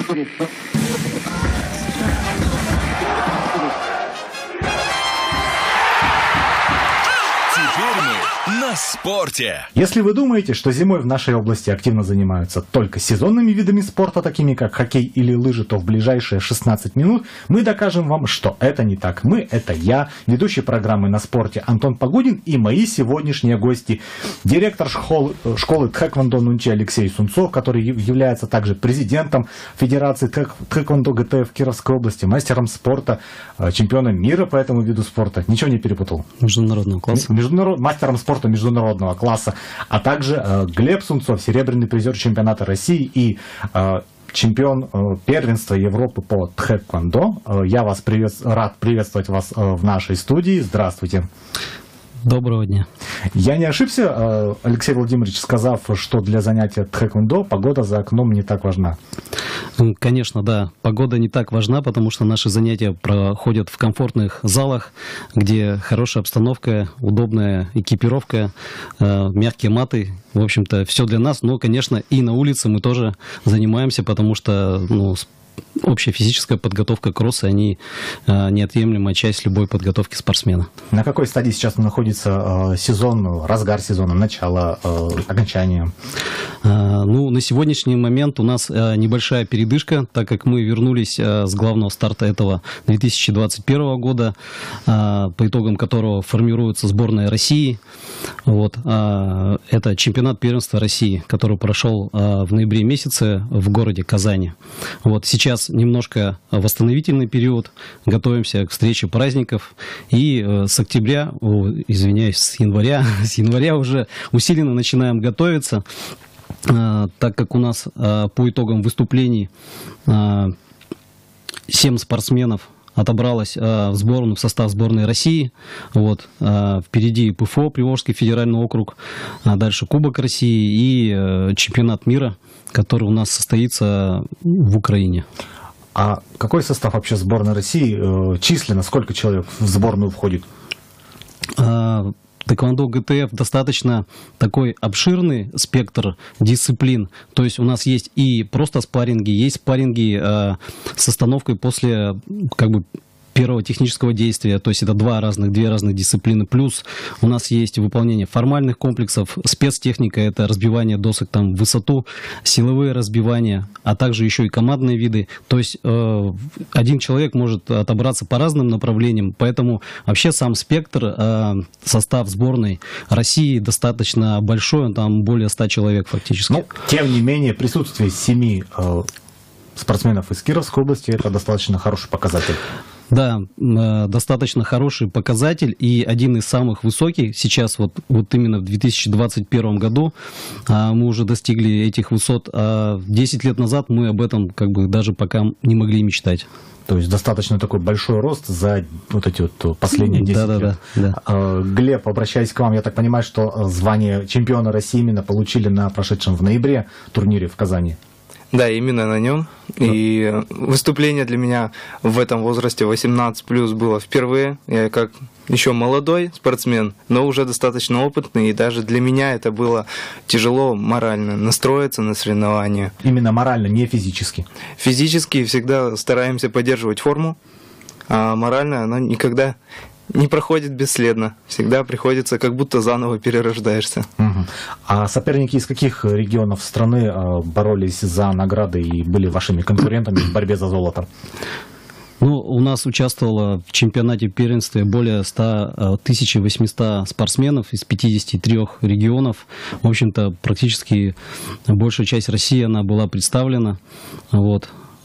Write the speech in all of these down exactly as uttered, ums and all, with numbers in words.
На спорте. Если вы думаете, что зимой в нашей области активно занимаются только сезонными видами спорта, такими как хоккей или лыжи, то в ближайшие шестнадцать минут мы докажем вам, что это не так. Мы — это я, ведущий программы «На спорте» Антон Погодин, и мои сегодняшние гости. Директор школы, школы тхэквондо Нунчи Алексей Сунцов, который является также президентом Федерации тхэквондо ГТФ Кировской области, мастером спорта, чемпионом мира по этому виду спорта. Ничего не перепутал? Международного класса. Международ... Мастером спорта международного класса, а также э, Глеб Сунцов, серебряный призер чемпионата России и э, чемпион э, первенства Европы по тхэквондо. Э, я вас привет... рад приветствовать вас э, в нашей студии. Здравствуйте. Доброго дня. Я не ошибся, Алексей Владимирович, сказав, что для занятия тхэквондо погода за окном не так важна? Конечно, да. Погода не так важна, потому что наши занятия проходят в комфортных залах, где хорошая обстановка, удобная экипировка, мягкие маты. В общем-то, все для нас. Но, конечно, и на улице мы тоже занимаемся, потому что, ну, общая физическая подготовка, кроссы, они э, неотъемлемая часть любой подготовки спортсмена. На какой стадии сейчас находится э, сезон, разгар сезона, начало, э, окончание? Э, ну, на сегодняшний момент у нас э, небольшая передышка, так как мы вернулись э, с главного старта этого две тысячи двадцать первого года, э, по итогам которого формируется сборная России. Вот, э, это чемпионат первенства России, который прошел э, в ноябре месяце в городе Казани. Вот, сейчас Сейчас немножко восстановительный период, готовимся к встрече праздников, и э, с октября, о, извиняюсь, с января, с января уже усиленно начинаем готовиться, э, так как у нас э, по итогам выступлений э, семь спортсменов отобралось э, в сборную, в состав сборной России. Вот, э, впереди ПФО, Приволжский федеральный округ, а дальше Кубок России и э, чемпионат мира, который у нас состоится в Украине. А какой состав вообще сборной России? Э, численно сколько человек в сборную входит? Э, Тэквондо ГТФ достаточно такой обширный спектр дисциплин. То есть у нас есть и просто спарринги, есть спарринги э, с остановкой после, как бы, первого технического действия, то есть это два разных, две разных дисциплины. Плюс у нас есть выполнение формальных комплексов, спецтехника, это разбивание досок там в высоту, силовые разбивания, а также еще и командные виды. То есть э, один человек может отобраться по разным направлениям, поэтому вообще сам спектр, э, состав сборной России достаточно большой, он там более ста человек фактически. Ну, тем не менее, присутствие семи э, спортсменов из Кировской области — это достаточно хороший показатель. Да, достаточно хороший показатель и один из самых высоких. Сейчас вот, вот именно в две тысячи двадцать первом году мы уже достигли этих высот, а десять лет назад мы об этом как бы даже пока не могли мечтать. То есть достаточно такой большой рост за вот эти вот последние десять да, лет. Да, да. Глеб, обращаясь к вам, я так понимаю, что звание чемпиона России именно получили на прошедшем в ноябре турнире в Казани. Да, именно на нем. И выступление для меня в этом возрасте восемнадцать плюс было впервые. Я как еще молодой спортсмен, но уже достаточно опытный. И даже для меня это было тяжело морально настроиться на соревнования. Именно морально, не физически? Физически всегда стараемся поддерживать форму, а морально она никогда не проходит бесследно. Всегда приходится, как будто заново перерождаешься. Угу. А соперники из каких регионов страны боролись за награды и были вашими конкурентами в борьбе за золото? Ну, у нас участвовало в чемпионате первенства более тысячи восьмисот спортсменов из пятидесяти трёх регионов. В общем-то, практически большая часть России она была представлена. Вот.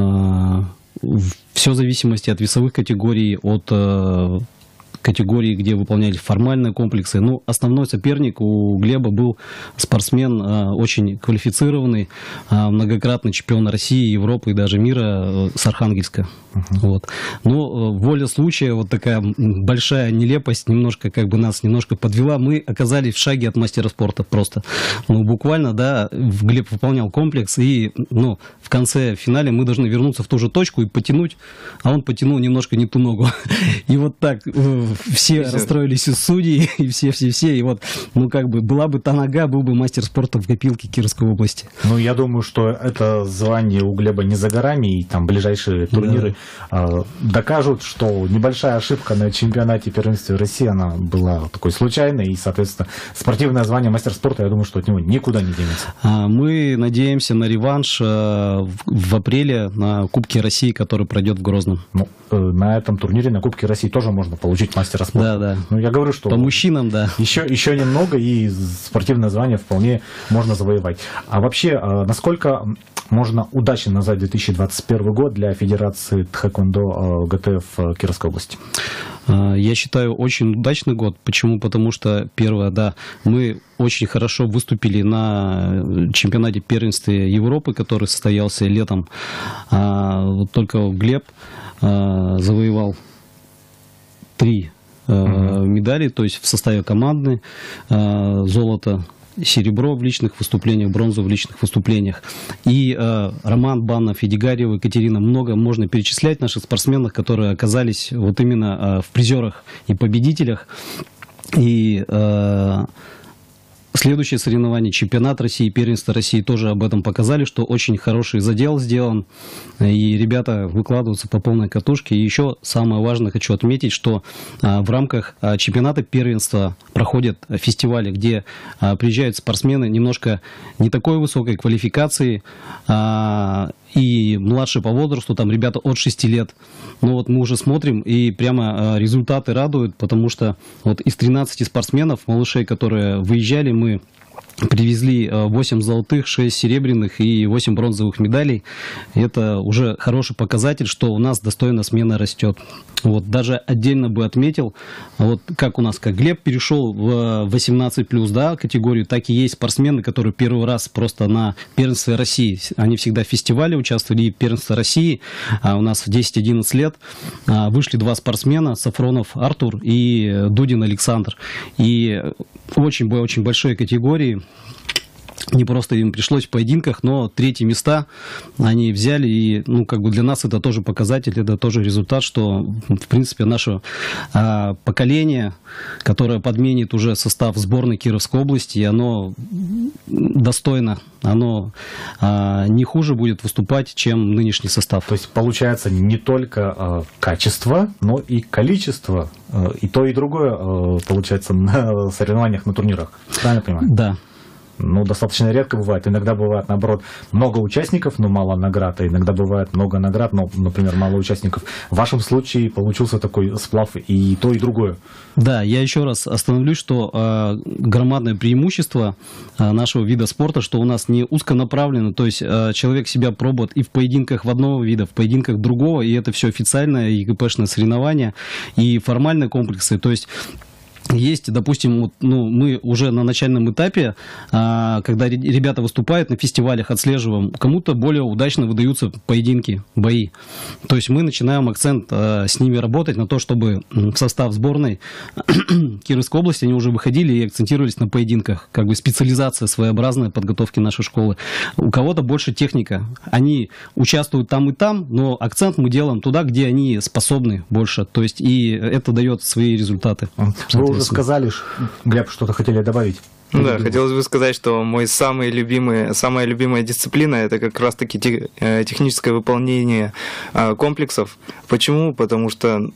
Все в зависимости от весовых категорий, от категории, где выполняли формальные комплексы. Ну, основной соперник у Глеба был спортсмен э, очень квалифицированный, э, многократный чемпион России, Европы и даже мира э, с Архангельска. Uh-huh. Вот. Но э, воля случая, вот такая большая нелепость, немножко как бы нас немножко подвела. Мы оказались в шаге от мастера спорта просто. Ну, буквально, да, Глеб выполнял комплекс, и, ну, в конце, в финале мы должны вернуться в ту же точку и потянуть, а он потянул немножко не ту ногу. И вот так все расстроились из судей, и все-все-все. И вот, ну, как бы, была бы та нога, был бы мастер спорта в Копилке Кировской области. Ну, я думаю, что это звание у Глеба не за горами, и там ближайшие турниры да. докажут, что небольшая ошибка на чемпионате первенства России, она была такой случайной, и, соответственно, спортивное звание мастер спорта, я думаю, что от него никуда не денется. Мы надеемся на реванш в апреле на Кубке России, который пройдет в Грозном. Ну, на этом турнире, на Кубке России тоже можно получить мастера спорта. Да, да. Ну, я говорю, что... По мужчинам, да. Еще, еще немного, и спортивное звание вполне можно завоевать. А вообще, насколько можно удачно назвать две тысячи двадцать первый год для Федерации Тхэквондо ГТФ Кировской области? Я считаю, очень удачный год. Почему? Потому что, первое, да, мы очень хорошо выступили на чемпионате первенства Европы, который состоялся летом. Вот только Глеб завоевал три uh-huh. медали, то есть в составе команды, золото, серебро в личных выступлениях, бронзу в личных выступлениях. И э, Роман Баннов, Едигарьева, Екатерина, много можно перечислять наших спортсменов, которые оказались вот именно э, в призерах и победителях. И э, следующее соревнование, чемпионат России, первенство России тоже об этом показали, что очень хороший задел сделан, и ребята выкладываются по полной катушке. И еще самое важное хочу отметить, что а, в рамках а, чемпионата первенства проходят фестивали, где а, приезжают спортсмены немножко не такой высокой квалификации, а, и младше по возрасту, там ребята от шести лет. Но вот мы уже смотрим, и прямо а, результаты радуют, потому что вот из тринадцати спортсменов, малышей, которые выезжали, мы привезли восемь золотых, шесть серебряных и восемь бронзовых медалей. Это уже хороший показатель, что у нас достойная смена растет. Вот, даже отдельно бы отметил, вот как у нас, как Глеб перешел в восемнадцать плюс, да, категорию, так и есть спортсмены, которые первый раз просто на первенстве России, они всегда в фестивале участвовали, и первенство России, а у нас в десять-одиннадцать лет а, вышли два спортсмена, Сафронов Артур и Дудин Александр. И очень, очень большой категории. Не просто им пришлось в поединках, но третьи места они взяли. И, ну, как бы для нас это тоже показатель, это тоже результат, что, в принципе, наше а, поколение, которое подменит уже состав сборной Кировской области, оно достойно, оно а, не хуже будет выступать, чем нынешний состав. То есть, получается, не только а, качество, но и количество. А, и то, и другое, а, получается, на соревнованиях, на турнирах. Правильно понимаю? Да. Ну, достаточно редко бывает. Иногда бывает, наоборот, много участников, но мало наград. А иногда бывает много наград, но, например, мало участников. В вашем случае получился такой сплав и то, и другое. Да, я еще раз остановлюсь, что э, громадное преимущество э, нашего вида спорта, что у нас не узконаправленно, то есть э, человек себя пробует и в поединках в одного вида, в поединках другого, и это все официальное ЕГПшное соревнование, и формальные комплексы, то есть... Есть, допустим, ну, мы уже на начальном этапе, а, когда ребята выступают на фестивалях, отслеживаем, кому-то более удачно выдаются поединки, бои. То есть мы начинаем акцент а, с ними работать на то, чтобы в состав сборной Кировской области они уже выходили и акцентировались на поединках. Как бы специализация своеобразная подготовки нашей школы. У кого-то больше техника. Они участвуют там и там, но акцент мы делаем туда, где они способны больше. То есть и это дает свои результаты. Вы уже сказали, Глеб, что-то хотели добавить? Да, хотелось бы сказать, что мой самый любимый, самая любимая дисциплина – это как раз-таки техническое выполнение комплексов. Почему? Потому что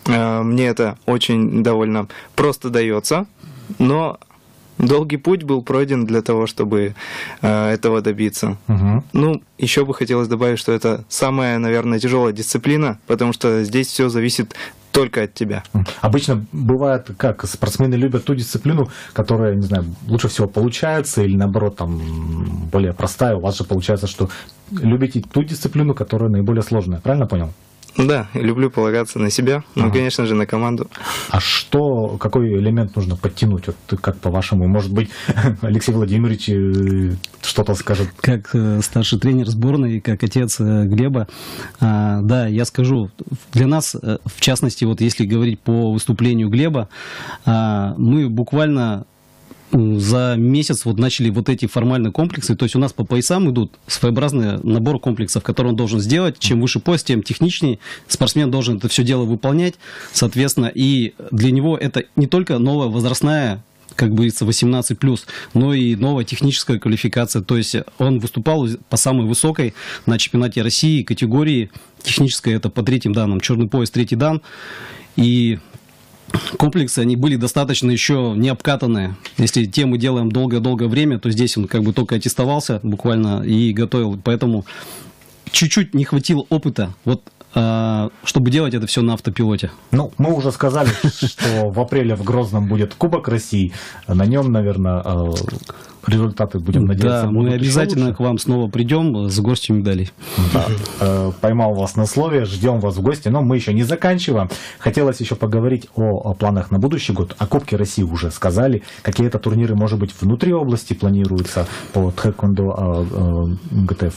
мне это очень довольно просто дается, но долгий путь был пройден для того, чтобы этого добиться. Угу. Ну, еще бы хотелось добавить, что это самая, наверное, тяжелая дисциплина, потому что здесь все зависит только от тебя. Обычно бывает, как спортсмены любят ту дисциплину, которая, не знаю, лучше всего получается, или наоборот, там, более простая. У вас же получается, что любите ту дисциплину, которая наиболее сложная. Правильно понял? Да, люблю полагаться на себя, ну, ага. конечно же, на команду. А что, какой элемент нужно подтянуть? Вот как по-вашему? Может быть, Алексей Владимирович что-то скажет? Как э, старший тренер сборной, как отец э, Глеба, э, да, я скажу, для нас, э, в частности, вот если говорить по выступлению Глеба, э, мы буквально за месяц вот начали вот эти формальные комплексы, то есть у нас по поясам идут своеобразный набор комплексов, который он должен сделать. Чем выше пояс, тем техничнее. Спортсмен должен это все дело выполнять, соответственно, и для него это не только новая возрастная, как говорится, восемнадцать плюс, но и новая техническая квалификация. То есть он выступал по самой высокой на чемпионате России категории технической, это по третьим данным, черный пояс, третий дан. И комплексы, они были достаточно еще не обкатанные. Если те мы делаем долгое-долгое время, то здесь он как бы только аттестовался буквально и готовил. Поэтому чуть-чуть не хватило опыта, вот, а, чтобы делать это все на автопилоте. Ну, мы уже сказали, что в апреле в Грозном будет Кубок России. На нем, наверное, результаты, будем надеяться, да, мы обязательно к вам снова придем с горстью медалей. Да. Поймал вас на слове, ждем вас в гости, но мы еще не заканчиваем. Хотелось еще поговорить о, о планах на будущий год. О Кубке России уже сказали. Какие-то турниры, может быть, внутри области планируются по тхэквондо ГТФ?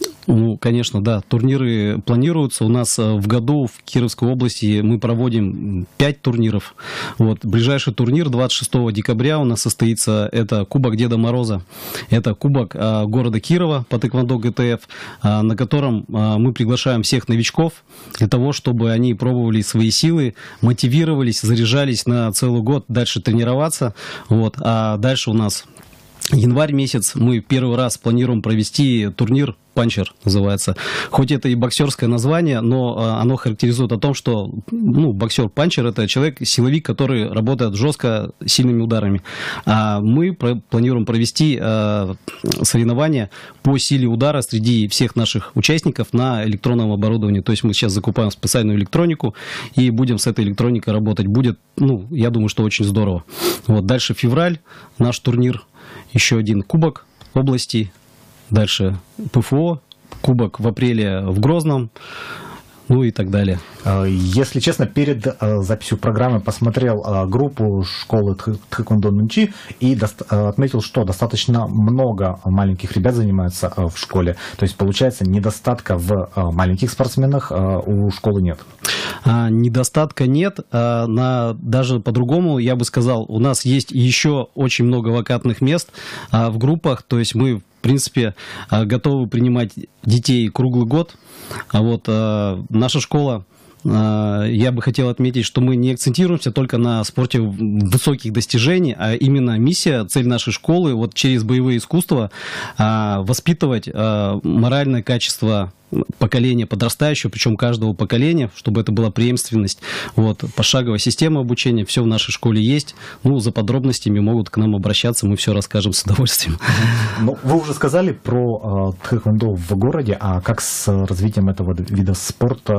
Ну, конечно, да, турниры планируются. У нас в году в Кировской области мы проводим пять турниров. Вот, ближайший турнир двадцать шестого декабря у нас состоится, это Кубок Деда Мороза. Это Кубок а, города Кирова по тхэквондо ГТФ, а, на котором а, мы приглашаем всех новичков для того, чтобы они пробовали свои силы, мотивировались, заряжались на целый год дальше тренироваться. Вот, а дальше у нас январь месяц, мы первый раз планируем провести турнир «Панчер» называется. Хоть это и боксерское название, но а, оно характеризует о том, что ну, боксер-панчер – это человек, силовик, который работает жестко, сильными ударами. А мы про- планируем провести а, соревнования по силе удара среди всех наших участников на электронном оборудовании. То есть мы сейчас закупаем специальную электронику и будем с этой электроникой работать. Будет, ну, я думаю, что очень здорово. Вот, дальше февраль, наш турнир, еще один Кубок области. Дальше ПФО, Кубок в апреле в Грозном, ну и так далее. Если честно, перед записью программы посмотрел группу школы Тхэквондо Нунчи и отметил, что достаточно много маленьких ребят занимаются в школе. То есть, получается, недостатка в маленьких спортсменах у школы нет. А, недостатка нет. А, на, даже по-другому, я бы сказал, у нас есть еще очень много вакантных мест а, в группах. То есть мы, в принципе, а, готовы принимать детей круглый год. А вот а, наша школа, я бы хотел отметить, что мы не акцентируемся только на спорте высоких достижений, а именно миссия, цель нашей школы вот через боевые искусства воспитывать моральное качество поколения подрастающего, причем каждого поколения, чтобы это была преемственность. Вот, пошаговая система обучения, все в нашей школе есть. Ну, за подробностями могут к нам обращаться, мы все расскажем с удовольствием. Ну, вы уже сказали про э, тхэквондо в городе, а как с развитием этого вида спорта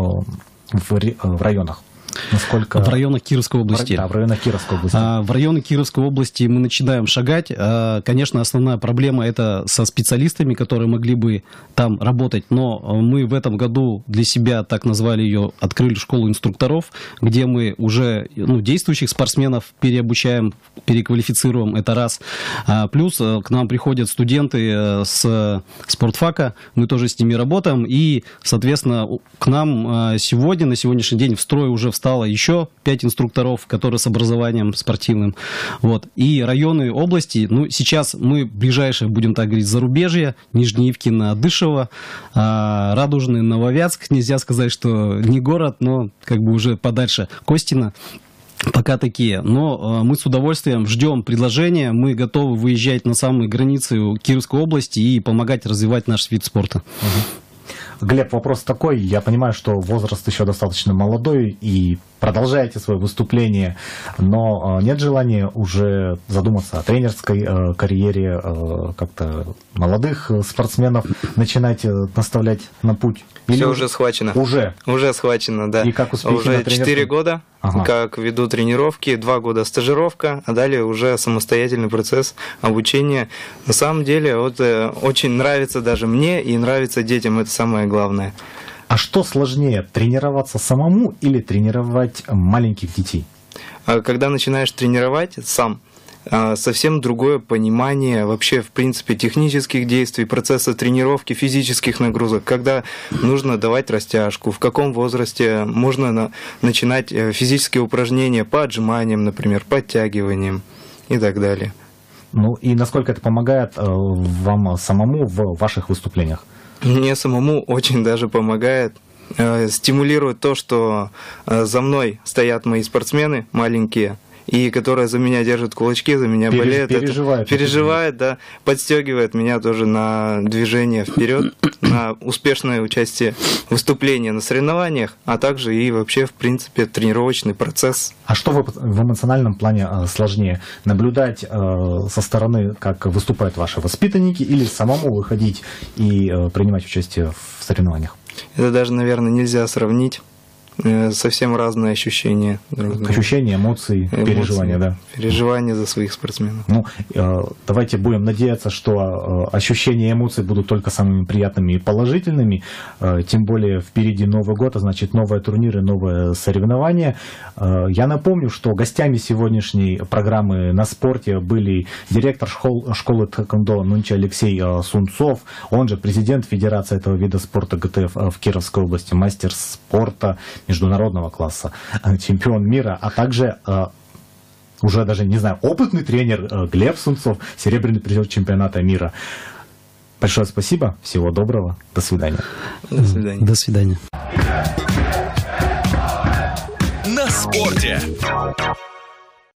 э, в, в районах? Насколько... В районах Кировской области. Да, в районах Кировской области. А, в районах Кировской области мы начинаем шагать. А, конечно, основная проблема это со специалистами, которые могли бы там работать. Но мы в этом году для себя, так назвали ее, открыли школу инструкторов, где мы уже ну, действующих спортсменов переобучаем, переквалифицируем. Это раз. А, плюс к нам приходят студенты с спортфака. Мы тоже с ними работаем. И, соответственно, к нам сегодня, на сегодняшний день в строй уже встал еще пять инструкторов, которые с образованием спортивным. Вот. И районы области, ну, сейчас мы ближайшие, будем так говорить, зарубежье, Нижнеивкино, Адышево, Радужный, Нововятск. Нельзя сказать, что не город, но как бы уже подальше Костино. Пока такие. Но мы с удовольствием ждем предложения. Мы готовы выезжать на самые границы Кировской области и помогать развивать наш вид спорта. Угу. Глеб, вопрос такой. Я понимаю, что возраст еще достаточно молодой и продолжаете свое выступление, но нет желания уже задуматься о тренерской э, карьере, э, как-то молодых спортсменов начинать э, наставлять на путь? Или все уже схвачено. Уже? Уже схвачено, да. И как успехи уже на тренерском? четыре года, ага. Как веду тренировки, два года стажировка, а далее уже самостоятельный процесс обучения. На самом деле, вот, э, очень нравится даже мне и нравится детям, это самое главное. А что сложнее, тренироваться самому или тренировать маленьких детей? Когда начинаешь тренировать сам, совсем другое понимание вообще, в принципе, технических действий, процесса тренировки, физических нагрузок, когда нужно давать растяжку, в каком возрасте можно начинать физические упражнения по отжиманиям, например, подтягиваниям. и так далее. Ну и насколько это помогает э, вам самому в ваших выступлениях? Мне самому очень даже помогает. Э, стимулирует то, что э, за мной стоят мои спортсмены маленькие, и которые за меня держат кулачки, за меня Переж, болеют. Переживает. Это, переживает, да. Подстегивает меня тоже на движение вперед, на успешное участие в выступлении на соревнованиях, а также и вообще, в принципе, тренировочный процесс. А что в, в эмоциональном плане э, сложнее? Наблюдать э, со стороны, как выступают ваши воспитанники, или самому выходить и э, принимать участие в соревнованиях? Это даже, наверное, нельзя сравнить. Совсем разные ощущения. Ощущения, эмоции, эмоции, переживания, да. Переживания за своих спортсменов. Ну, давайте будем надеяться, что ощущения и эмоции будут только самыми приятными и положительными. Тем более впереди Новый год, а значит новые турниры, новые соревнования. Я напомню, что гостями сегодняшней программы «На спорте» были директор школ, школы тэквондо нынче Алексей Сунцов, он же президент Федерации этого вида спорта ГТФ в Кировской области, мастер спорта международного класса, чемпион мира, а также э, уже даже, не знаю, опытный тренер э, Глеб Сунцов, серебряный призер чемпионата мира. Большое спасибо, всего доброго, до свидания. До свидания. До свидания. На спорте.